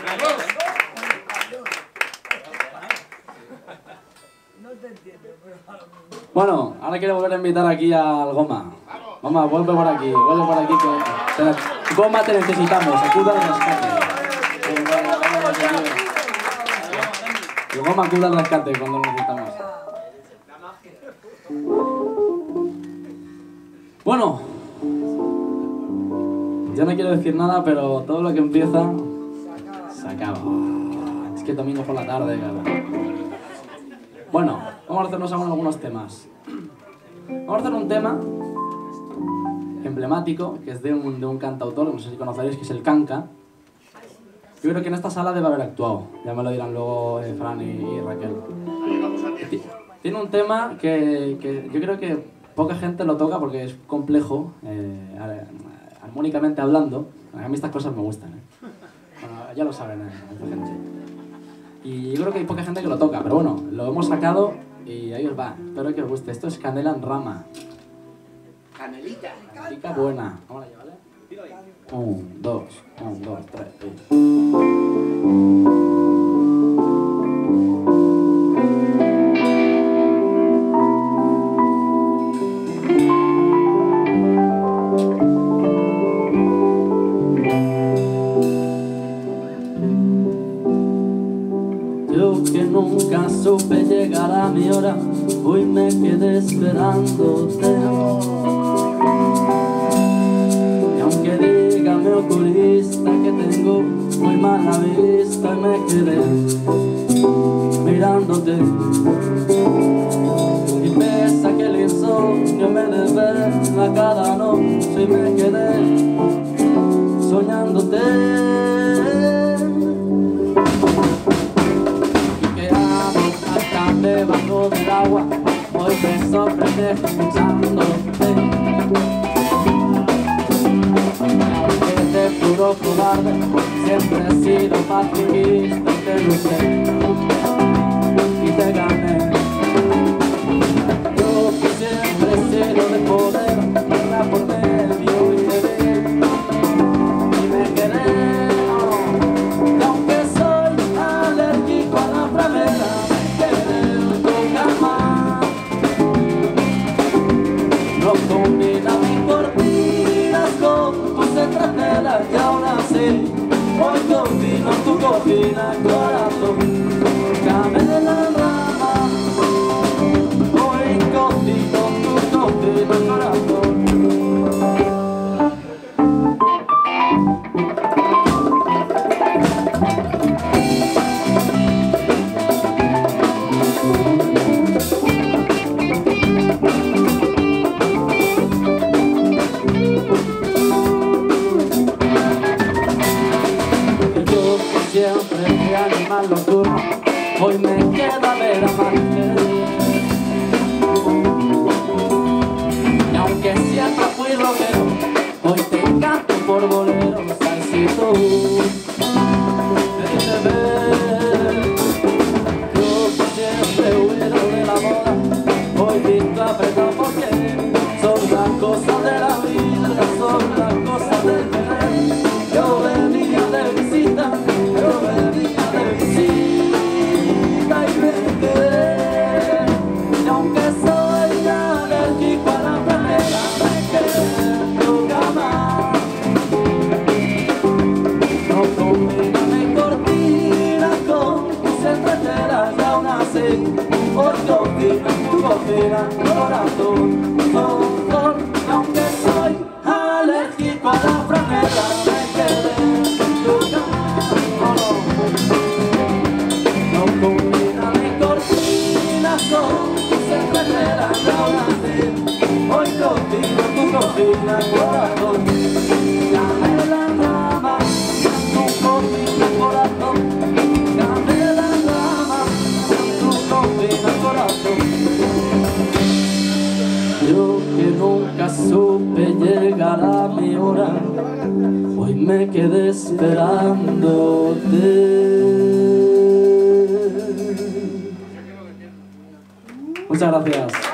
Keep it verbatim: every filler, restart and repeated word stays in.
Bueno, ahora quiero volver a invitar aquí al Goma. Goma, vuelve por aquí, vuelve por aquí que... te... Goma, te necesitamos, acuda al rescate. El Goma acuda al rescate cuando lo necesitamos. Bueno, yo no quiero decir nada, pero todo lo que empieza se acaba. Es que domingo por la tarde, cabrón. Bueno, vamos a hacernos algunos temas. Vamos a hacer un tema emblemático, que es de un, de un cantautor, no sé si conoceréis, que es el Kanka. Yo creo que en esta sala debe haber actuado, ya me lo dirán luego eh, Fran y, y Raquel. Tiene un tema que, que yo creo que poca gente lo toca porque es complejo, eh, armónicamente hablando. A mí estas cosas me gustan, ¿eh? Bueno, ya lo saben, eh, mucha gente. Y yo creo que hay poca gente que lo toca, pero bueno, lo hemos sacado y ahí os va. Espero que os guste. Esto es Canela en Rama. Canelita. Canelita buena. Vamos allá, ¿vale? Un, dos, un, dos, tres. Y... nunca supe llegar a mi hora, hoy me quedé esperándote. Y aunque diga mi oculista que tengo muy mala vista, me quedé mirándote. Y pese a que el insomnio me desvela cada noche, me quedé soñándote. Debajo del agua, hoy me sorprende escuchándote. Aunque te juro cobarde, siempre he sido pacifista, te luché y te gané. Yo que siempre he sido de poder, era por medio y te vi y me quedé. Y aunque soy alérgico a la pramera, no combina mis cortinas con tus entretelas y aún así hoy combino tu cocina, corazón. Canela en rama, hoy combino tu cocina, corazón. Nocturno, hoy me queda ver amarte. Y aunque siempre fui rockero, hoy te canto por boleros. Ay, si tú me dices ver, yo que siempre huiro de la moda, hoy visto apretado porque son las cosas de la vida, son las cosas del querer. Yo venía de visita, yo venía de visita y me quedé. Y aunque soy alérgico a la pramera, me quedé nunca más. No combina mi cortina con tus entretelas y aún así hoy cocina tu cocina, corazón, corazón. Y aunque soy alérgico a la pramera, me quedé nunca más. No combina mi cortina con tus entretelas y aún así hoy cocina tu cocina, corazón. Canela en rama, tu cocina, corazón. Canela en rama, tu cocina, corazón. Yo que nunca supe llegar a mi hora, hoy me quedé esperándote. Muchas gracias.